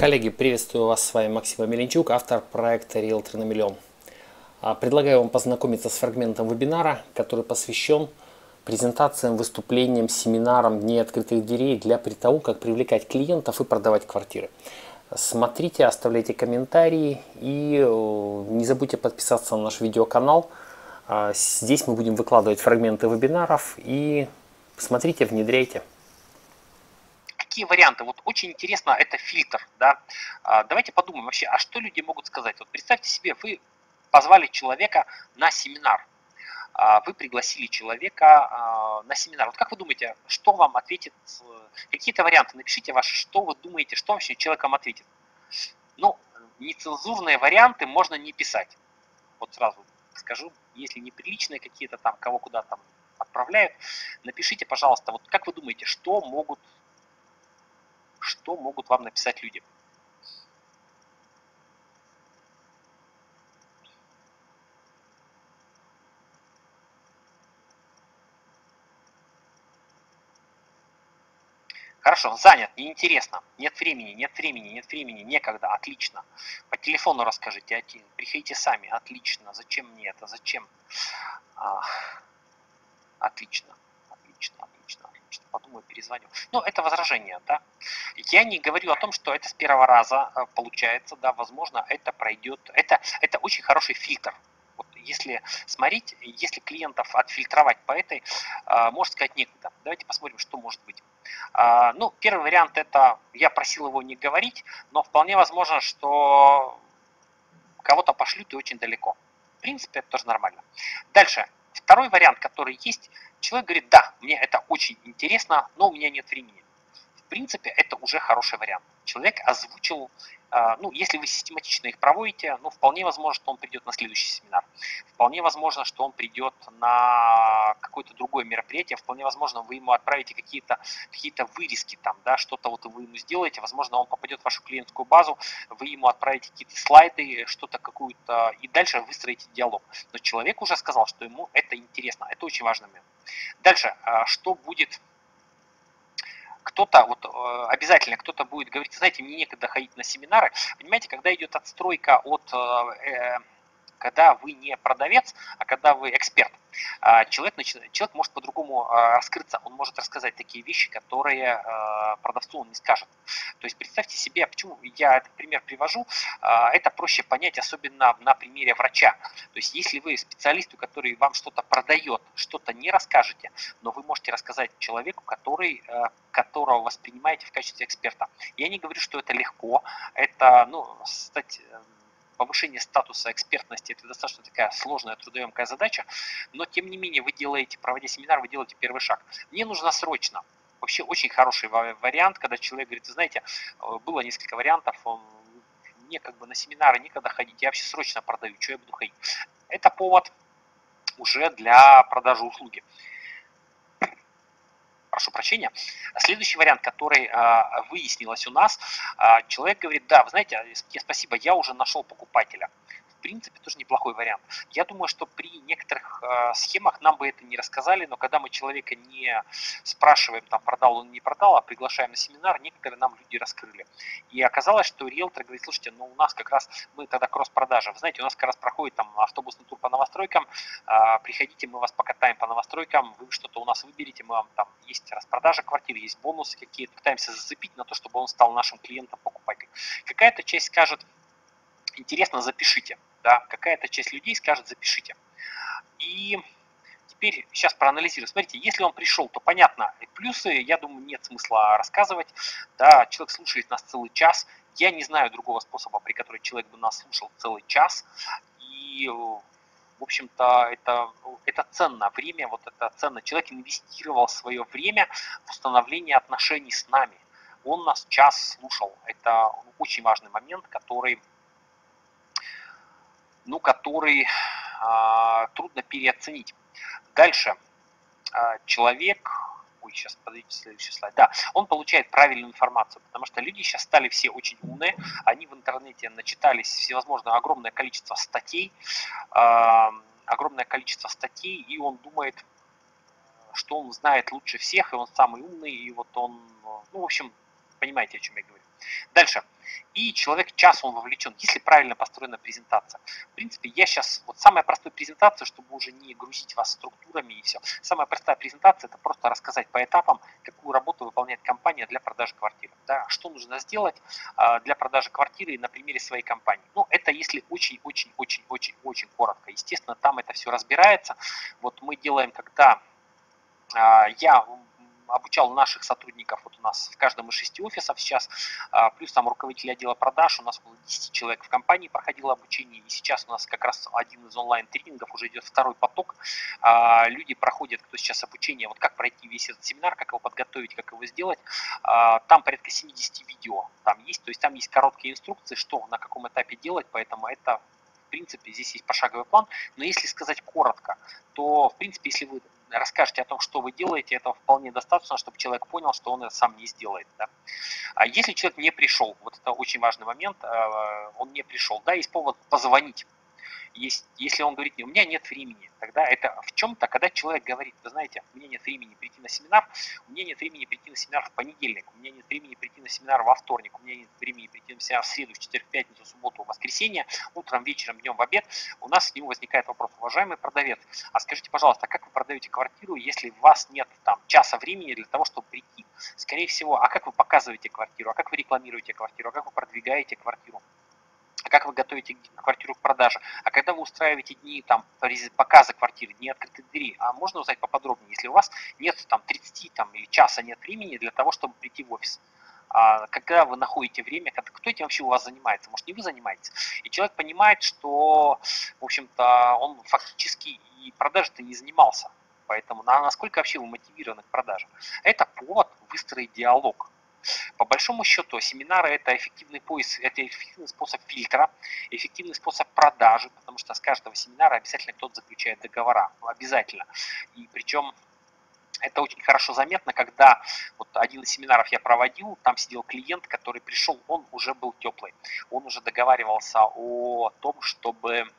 Коллеги, приветствую вас, с вами Максим Меленчук, автор проекта «Риэлтор на миллион». Предлагаю вам познакомиться с фрагментом вебинара, который посвящен презентациям, выступлениям, семинарам Дней открытых дверей для того, как привлекать клиентов и продавать квартиры. Смотрите, оставляйте комментарии и не забудьте подписаться на наш видеоканал. Здесь мы будем выкладывать фрагменты вебинаров и смотрите, внедряйте. Какие варианты? Вот очень интересно, это фильтр, да. Давайте подумаем вообще, а что люди могут сказать? Вот представьте себе, вы позвали человека на семинар, вы пригласили человека на семинар. Вот как вы думаете, что вам ответит, какие-то варианты, напишите ваши, что вы думаете, что вообще человек вам ответит. Ну, нецензурные варианты можно не писать. Вот сразу скажу, если неприличные какие-то там, кого куда там отправляют, напишите, пожалуйста, вот как вы думаете, что могут вам написать люди. Хорошо, занят, неинтересно, нет времени, некогда, отлично. По телефону расскажите, приходите сами, отлично, зачем мне это, зачем? Отлично, подумаю, перезвоню. Ну, это возражение, да. Я не говорю о том, что это с первого раза получается, да, возможно, это пройдет. Это очень хороший фильтр. Вот если смотреть, если клиентов отфильтровать по этой, можно сказать, некуда. Давайте посмотрим, что может быть. Ну, первый вариант это, я просил его не говорить, но вполне возможно, что кого-то пошлют и очень далеко. В принципе, это тоже нормально. Дальше. Второй вариант, который есть, человек говорит, да, мне это очень интересно, но у меня нет времени. В принципе, это уже хороший вариант. Человек озвучил, ну, если вы систематично их проводите, ну, вполне возможно, что он придет на следующий семинар. Вполне возможно, что он придет на какое-то другое мероприятие. Вполне возможно, вы ему отправите какие-то вырезки там, да, что-то вот вы ему сделаете. Возможно, он попадет в вашу клиентскую базу, вы ему отправите какие-то слайды, что-то какую-то, и дальше выстроите диалог. Но человек уже сказал, что ему это интересно. Это очень важный момент. Дальше, что будет? Кто-то, вот обязательно кто-то будет говорить, знаете, мне некогда ходить на семинары. Понимаете, когда идет отстройка от когда вы не продавец, а когда вы эксперт, человек может по-другому раскрыться, он может рассказать такие вещи, которые продавцу он не скажет. То есть представьте себе, почему я этот пример привожу, это проще понять, особенно на примере врача. То есть если вы специалисту, который вам что-то продает, что-то не расскажете, но вы можете рассказать человеку, которого воспринимаете в качестве эксперта. Я не говорю, что это легко, это, ну, стать повышение статуса экспертности – это достаточно такая сложная, трудоемкая задача, но тем не менее вы делаете, проводя семинар, вы делаете первый шаг. Мне нужно срочно. Вообще очень хороший вариант, когда человек говорит, знаете, было несколько вариантов, мне как бы на семинары некогда ходить, я вообще срочно продаю, что я буду ходить. Это повод уже для продажи услуги. Прошу прощения. Следующий вариант, который выяснилось у нас, человек говорит, да, вы знаете, спасибо, я уже нашел покупателя. В принципе, тоже неплохой вариант. Я думаю, что при некоторых схемах нам бы это не рассказали, но когда мы человека не спрашиваем, там, продал он, не продал, а приглашаем на семинар, некоторые нам люди раскрыли. И оказалось, что риэлтор говорит, слушайте, ну у нас как раз, мы тогда кросс-продажа, вы знаете, у нас как раз проходит там автобусный тур по новостройкам, приходите, мы вас покатаем по новостройкам, вы что-то у нас выберете, мы вам там, есть распродажа квартир, есть бонусы какие-то, пытаемся зацепить на то, чтобы он стал нашим клиентом-покупателем. Какая-то часть скажет, интересно, запишите, да, какая-то часть людей скажет, запишите. И теперь сейчас проанализируем. Смотрите, если он пришел, то понятно, плюсы, я думаю, нет смысла рассказывать. Да, человек слушает нас целый час. Я не знаю другого способа, при котором человек бы нас слушал целый час. И, в общем-то, это ценно. Время, вот это ценно. Человек инвестировал свое время в установление отношений с нами. Он нас час слушал. Это очень важный момент, который трудно переоценить. Дальше человек, сейчас подойдите следующий слайд, да, он получает правильную информацию, потому что люди сейчас стали все очень умные, они в интернете начитались всевозможное огромное количество статей, и он думает, что он знает лучше всех, и он самый умный, и вот он, ну, в общем, Понимаете, о чем я говорю. Дальше. И человек час он вовлечен, если правильно построена презентация. В принципе, я сейчас, вот самая простая презентация, чтобы уже не грузить вас структурами и все. Самая простая презентация, это просто рассказать по этапам, какую работу выполняет компания для продажи квартиры. Да, что нужно сделать для продажи квартиры на примере своей компании. Ну, это если очень-очень-очень-очень-очень коротко. Естественно, там это все разбирается. Вот мы делаем, когда я обучал наших сотрудников, вот у нас в каждом из 6 офисов сейчас, плюс там руководитель отдела продаж, у нас около 10 человек в компании проходило обучение, и сейчас у нас как раз один из онлайн-тренингов, уже идет второй поток, люди проходят, кто сейчас обучение, вот как пройти весь этот семинар, как его подготовить, как его сделать, там порядка 70 видео там есть, то есть там есть короткие инструкции, что на каком этапе делать, поэтому это в принципе здесь есть пошаговый план, но если сказать коротко, то в принципе если вы расскажете о том, что вы делаете, этого вполне достаточно, чтобы человек понял, что он это сам не сделает. Да. А если человек не пришел, вот это очень важный момент, он не пришел, да, есть повод позвонить. Если он говорит, у меня нет времени, тогда это в чем-то, когда человек говорит, вы знаете, у меня нет времени прийти на семинар, у меня нет времени прийти на семинар в понедельник, у меня нет времени прийти на семинар во вторник, у меня нет времени прийти на семинар в среду, в четверг, в пятницу, в субботу, в воскресенье, утром, вечером, днем, в обед, у нас с ним возникает вопрос, уважаемый продавец, а скажите, пожалуйста, как вы продаете квартиру, если у вас нет там часа времени для того, чтобы прийти? Скорее всего, а как вы показываете квартиру, а как вы рекламируете квартиру, а как вы продвигаете квартиру? А как вы готовите квартиру к продаже, а когда вы устраиваете дни там, показа квартиры, дни открытых дверей, а можно узнать поподробнее, если у вас нет там 30 там, или часа нет времени для того, чтобы прийти в офис. Когда вы находите время, кто этим вообще у вас занимается, может не вы занимаетесь, и человек понимает, что, в общем-то, он фактически и продажей-то не занимался, поэтому насколько вообще вы мотивированы к продаже. Это повод выстроить диалог. По большому счету, семинары это эффективный поиск, это эффективный способ фильтра, эффективный способ продажи, потому что с каждого семинара обязательно кто-то заключает договора, обязательно. И причем это очень хорошо заметно, когда вот один из семинаров я проводил, там сидел клиент, который пришел, он уже был теплый, он уже договаривался о том, чтобы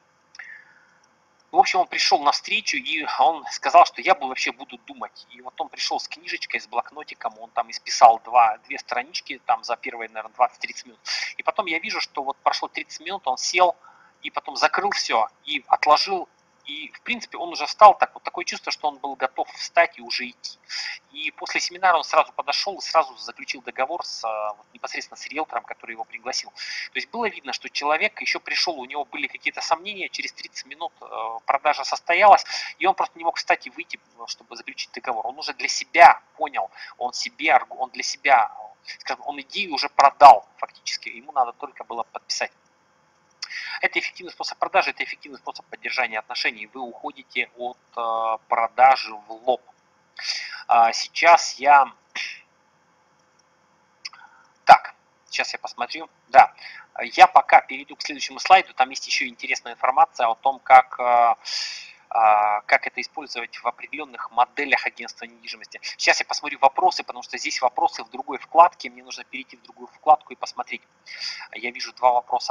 в общем, он пришел на встречу, и он сказал, что я вообще буду думать. И вот он пришел с книжечкой, с блокнотиком, он там исписал две странички там за первые, наверное, 20-30 минут. И потом я вижу, что вот прошло 30 минут, он сел и потом закрыл все и отложил. И, в принципе, он уже встал, вот такое чувство, что он был готов встать и уже идти. И после семинара он сразу подошел и сразу заключил договор непосредственно с риэлтором, который его пригласил. То есть было видно, что человек еще пришел, у него были какие-то сомнения, через 30 минут продажа состоялась, и он просто не мог встать и выйти, чтобы заключить договор. Он уже для себя понял, он для себя, скажем, он идею уже продал фактически, ему надо только было подписать. Это эффективный способ продажи, это эффективный способ поддержания отношений. Вы уходите от продажи в лоб. Сейчас я... Так, сейчас я посмотрю. Да, я пока перейду к следующему слайду. Там есть еще интересная информация о том, как это использовать в определенных моделях агентства недвижимости. Сейчас я посмотрю вопросы, потому что здесь вопросы в другой вкладке. Мне нужно перейти в другую вкладку и посмотреть. Я вижу два вопроса.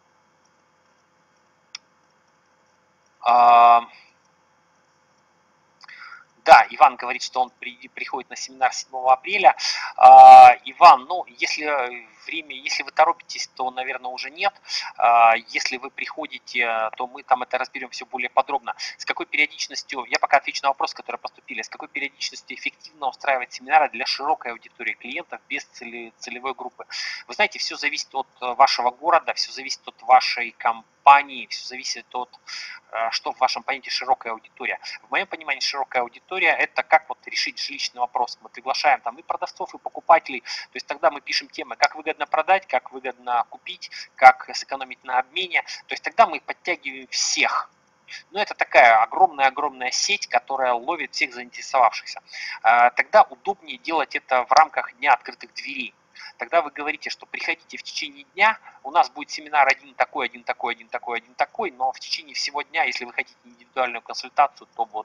Да, Иван говорит, что он приходит на семинар 7 апреля. Иван, ну, если вы торопитесь, то, наверное, уже нет. Если вы приходите, то мы там это разберем все более подробно. С какой периодичностью, я пока отвечу на вопросы, которые поступили, с какой периодичностью эффективно устраивать семинары для широкой аудитории клиентов без целевой группы? Вы знаете, все зависит от вашего города, все зависит от вашей компании, все зависит от, что в вашем понятии широкая аудитория. В моем понимании широкая аудитория это как вот решить жилищный вопрос. Мы приглашаем там и продавцов, и покупателей. То есть тогда мы пишем темы, как выгодно продать, как выгодно купить, как сэкономить на обмене. То есть тогда мы подтягиваем всех. Но это такая огромная сеть, которая ловит всех заинтересовавшихся. Тогда удобнее делать это в рамках дня открытых дверей. Тогда вы говорите, что приходите в течение дня, у нас будет семинар один такой, но в течение всего дня, если вы хотите индивидуальную консультацию, то вот...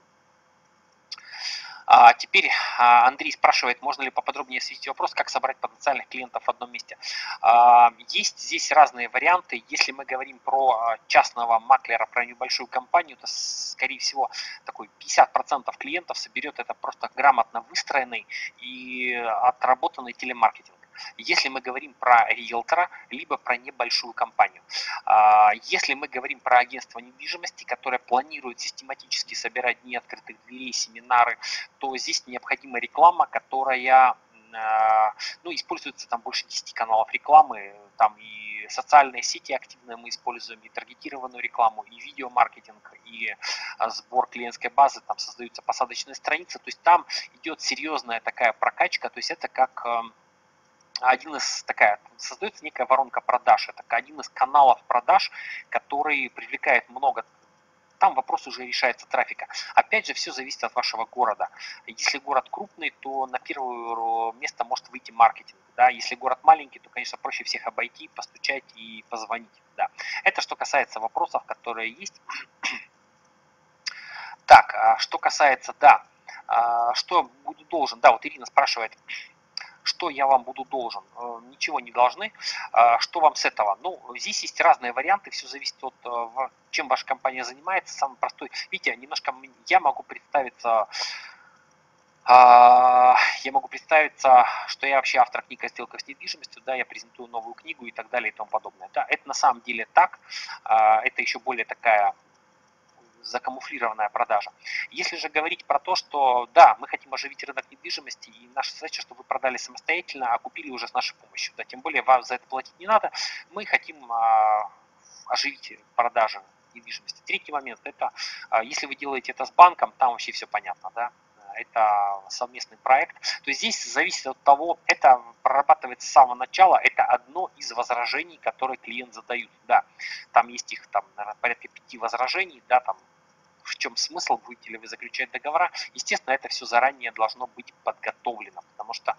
Теперь Андрей спрашивает, можно ли поподробнее осветить вопрос, как собрать потенциальных клиентов в одном месте. Есть здесь разные варианты. Если мы говорим про частного маклера, про небольшую компанию, то, скорее всего, такой 50% клиентов соберет это просто грамотно выстроенный и отработанный телемаркетинг. если мы говорим про риэлтора, либо про небольшую компанию. Если мы говорим про агентство недвижимости, которое планирует систематически собирать дни открытых дверей, семинары, то здесь необходима реклама, которая, ну, используется там больше 10 каналов рекламы, там и социальные сети активно мы используем, и таргетированную рекламу, и видеомаркетинг, и сбор клиентской базы, там создаются посадочные страницы, то есть там идет серьезная такая прокачка, то есть это как создается некая воронка продаж, это один из каналов продаж, который привлекает много. Там вопрос уже решается трафика. Опять же, все зависит от вашего города. Если город крупный, то на первое место может выйти маркетинг. Да? Если город маленький, то, конечно, проще всех обойти, постучать и позвонить. Да. Это что касается вопросов, которые есть. Так, что касается, что буду должен. Да, вот Ирина спрашивает, что я вам буду должен. Ничего не должны. Что вам с этого? Ну, здесь есть разные варианты, все зависит от, чем ваша компания занимается. Самый простой, видите, немножко я могу представиться, что я вообще автор книги о сделках с недвижимостью, да, я презентую новую книгу и так далее и тому подобное. Да, это на самом деле так, это еще более такая закамуфлированная продажа. Если же говорить про то, что да, мы хотим оживить рынок недвижимости, и наша задача, чтобы вы продали самостоятельно, а купили уже с нашей помощью. Да, тем более вам за это платить не надо. Мы хотим оживить продажи недвижимости. Третий момент, это если вы делаете это с банком, там вообще все понятно, да. Это совместный проект. То есть здесь зависит от того, это прорабатывается с самого начала, это одно из возражений, которые клиент задают. Да, там есть их там, наверное, порядка 5 возражений, да, там в чем смысл, будете ли вы заключать договора. Естественно, это все заранее должно быть подготовлено, потому что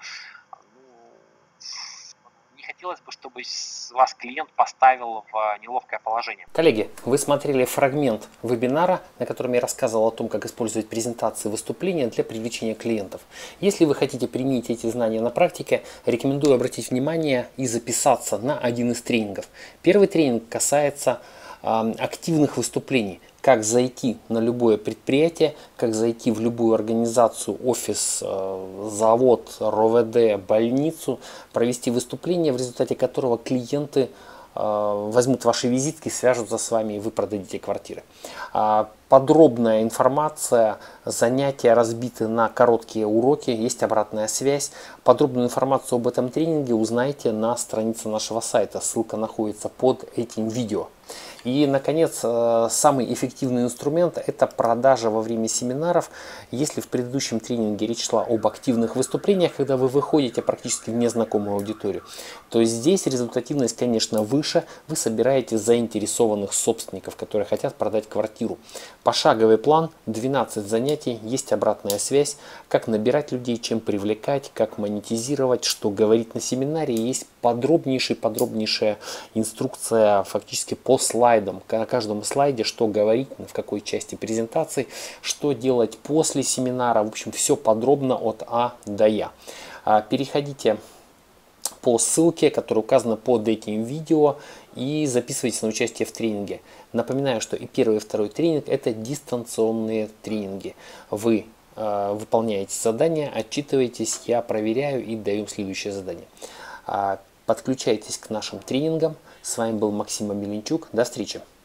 не хотелось бы, чтобы вас клиент поставил в неловкое положение. Коллеги, вы смотрели фрагмент вебинара, на котором я рассказывал о том, как использовать презентации и выступления для привлечения клиентов. Если вы хотите применить эти знания на практике, рекомендую обратить внимание и записаться на один из тренингов. Первый тренинг касается активных выступлений. Как зайти на любое предприятие, как зайти в любую организацию, офис, завод, РОВД, больницу, провести выступление, в результате которого клиенты возьмут ваши визитки, свяжутся с вами и вы продадите квартиры. Подробная информация, занятия разбиты на короткие уроки, есть обратная связь. Подробную информацию об этом тренинге узнаете на странице нашего сайта, ссылка находится под этим видео. И, наконец, самый эффективный инструмент – это продажа во время семинаров. Если в предыдущем тренинге речь шла об активных выступлениях, когда вы выходите практически в незнакомую аудиторию, то здесь результативность, конечно, выше. Вы собираете заинтересованных собственников, которые хотят продать квартиру. Пошаговый план, 12 занятий, есть обратная связь, как набирать людей, чем привлекать, как монетизировать, что говорить на семинаре. Есть подробнейшая инструкция фактически по слайдам. На каждом слайде, что говорить, в какой части презентации, что делать после семинара. В общем, все подробно от А до Я. Переходите по ссылке, которая указана под этим видео, и записывайтесь на участие в тренинге. Напоминаю, что и первый, и второй тренинг – это дистанционные тренинги. Вы выполняете задания, отчитываетесь, я проверяю и даю следующее задание. Подключайтесь к нашим тренингам. С вами был Максим Меленчук. До встречи!